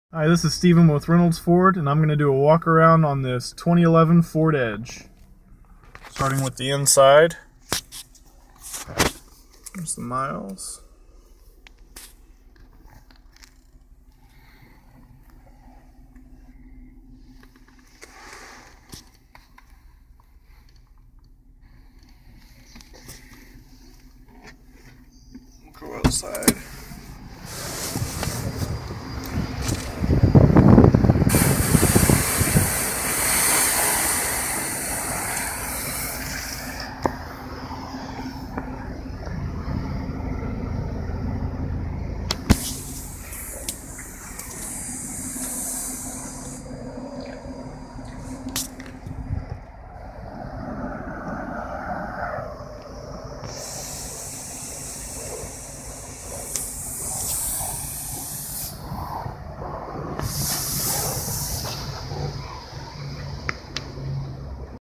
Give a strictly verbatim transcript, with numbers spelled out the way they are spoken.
Hi, this is Steven with Reynolds Ford, and I'm going to do a walk around on this twenty eleven Ford Edge. Starting with the inside. There's the miles. Go outside.